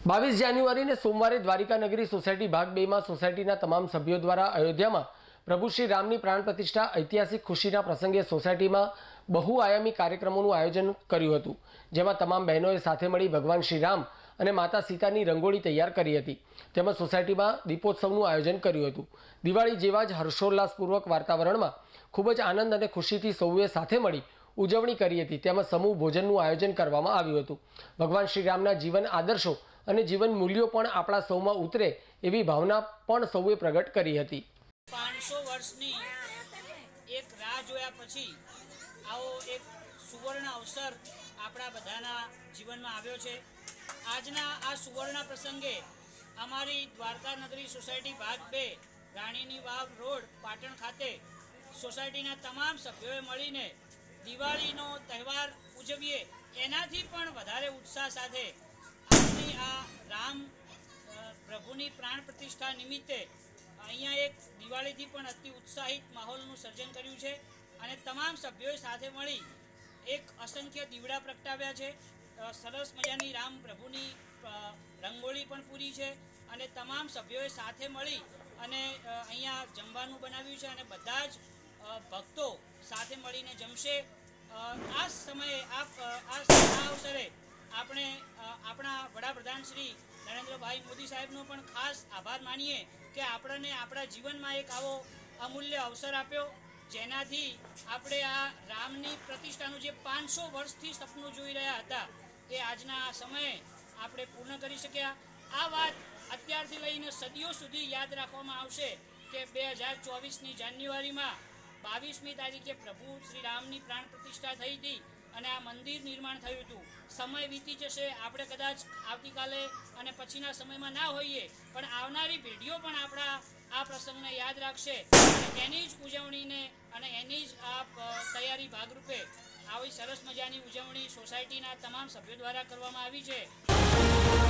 22 જાન્યુઆરી ने सोमवारे द्वारिका नगरी सोसायटी भाग 2 में सोसायटीना तमाम सभ्यों द्वारा अयोध्या में प्रभु श्री रामनी प्राण प्रतिष्ठा ऐतिहासिक खुशीना प्रसंगे सोसायटी में बहुआयामी कार्यक्रमों आयोजन कर्युं हतुं, जेमां तमाम बहनों साथे मळी भगवान श्री राम और माता सीतानी रंगोळी तैयार करी हती। तेमज सोसायटी में दीपोत्सवનું आयोजन कर्युं हतुं। दिवाળી जेवा ज हर्षोल्लासपूर्वक वातावरण में खूब ज आनंद और खुशीथी सौए साथे मळी उजवणी करी हती। तेमज समूह भोजनનું आयोजन करवामां આવ્યું હતું। भगवान श्री रामना जीवन आदर्शों અને જીવન મૂલ્યો પણ આપણા સૌમાં ઉતરે એવી ભાવના પણ સૌએ પ્રગટ કરી હતી। 500 વર્ષની એક રાહ જોયા પછી આવો એક સુવર્ણ અવસર આપણા બધાના જીવનમાં આવ્યો છે। આજના આ સુવર્ણ પ્રસંગે અમારી દ્વારકા નગરી સોસાયટી ભાગ 2 રાણીની વાવ રોડ પાટણ ખાતે સોસાયટીના તમામ સભ્યોએ મળીને દિવાળીનો તહેવાર ઉજવીએ એનાથી પણ વધારે ઉત્સાહ સાથે आ राम प्रभुनी प्राण प्रतिष्ठा निमित्ते अहींया एक दिवाળી थी पण अति उत्साहित माहोलનું સર્જન કર્યું છે અને તમામ સભ્યોએ સાથે મળી એક અસંખ્ય દીવડા પ્રગટાવ્યા છે। સરસ મજાની રામ પ્રભુની રંગોળી પણ પૂરી છે અને તમામ સભ્યોએ સાથે મળી અને અહીંયા જમવાનું બનાવ્યું છે અને બધા જ ભક્તો સાથે મળીને જમશે। આ સમયે આ અવસરે આપણે આપણા વડાપ્રધાન શ્રી નરેન્દ્રભાઈ મોદી સાહેબનો પણ ખાસ આભાર માનીએ કે આપણને આપણા જીવનમાં એક આવો અમૂલ્ય અવસર આપ્યો, જેનાથી આપણે આ રામની પ્રતિષ્ઠાનું જે 500 વર્ષથી સપનું જોઈ રહ્યા હતા એ આજના આ સમયે આપણે પૂર્ણ કરી શક્યા। આ વાત અત્યારથી લઈને સદીઓ સુધી યાદ રાખવામાં આવશે કે 2024ની જાન્યુઆરીમાં 22મી તારીખે પ્રભુ શ્રી રામની પ્રાણ પ્રતિષ્ઠા થઈ હતી અને આ મંદિર નિર્માણ થયું હતું। સમય વીતી જશે, આપણે કદાચ આવતીકાલે અને પછીના સમયમાં ના હોઈએ પણ આવનારી પેઢીઓ પણ આપણા આ પ્રસંગને યાદ રાખશે અને એની જ ઉજવણીને અને એની જ આ તૈયારી ભાગરૂપે આવી સરસ મજાની ઉજવણી સોસાયટીના તમામ સભ્યો દ્વારા કરવામાં આવી છે।